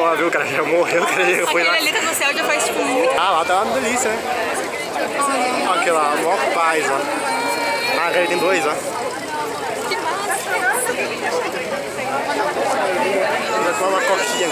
boa, viu? O cara já morreu, o cara já foi lá. Aquele ali tá no céu já faz tipo muito. Ah, lá tá uma delícia, né? Olha aqui lá, mó paz, ó. Ah, aquele tem dois, ó. Que massa! Ainda toma uma coquinha